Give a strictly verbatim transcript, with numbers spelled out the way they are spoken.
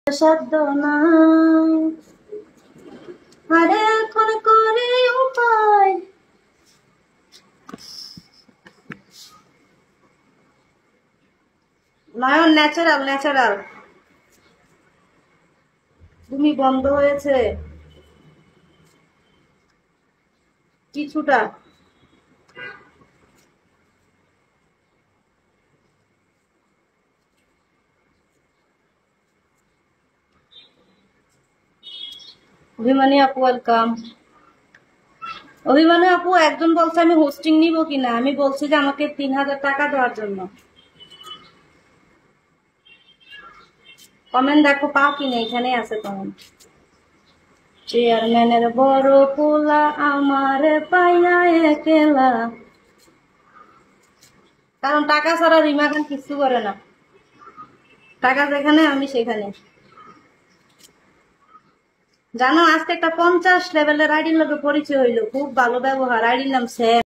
শব্দ নাই আরে এখন করে উপায় নয়ন ন্যাচারাল ন্যাচারাল তুমি বন্ধ হয়েছে কিছুটা অভিমানী আপু ওয়েলকাম অভিমানী আপু একজন বলছে আমি হোস্টিং নিব কিনা আমি বলছি যে আমাকে তিন হাজার টাকা দেওয়ার জন্য কমেন্ট দেখো পাও কিনা এখানে আছে কমেন্ট চেয়ারম্যানের বড় পোলা আমার পাইয়া একলা কারণ টাকা ছাড়া রিমা খান কিছু করে না টাকা যেখানে আমি সেখানে জানো আজকে একটা পঞ্চাশ লেভেলের আইডির লোকের পরিচয় হইলো খুব ভালো ব্যবহার আইডির নাম স্যার